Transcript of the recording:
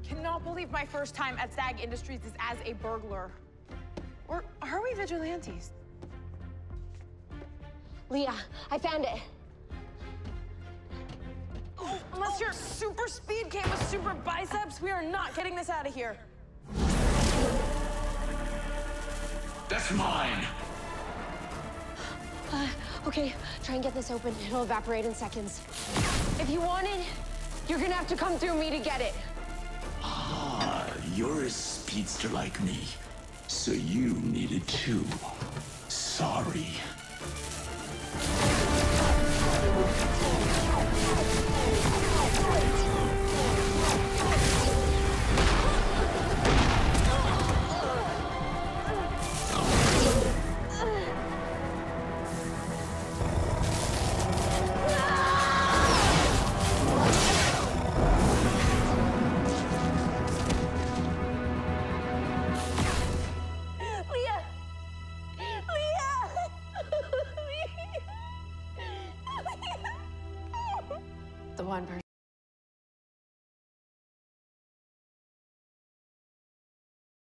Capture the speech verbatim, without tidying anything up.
cannot believe my first time at SAG Industries is as a burglar. Or are we vigilantes? Leah, I found it. Oh, unless your super speed came with super biceps, we are not getting this out of here. That's mine. Uh, okay, try and get this open. It'll evaporate in seconds. If you want it, you're gonna have to come through me to get it. Ah, you're a speedster like me, so you need it too. Sorry. The one person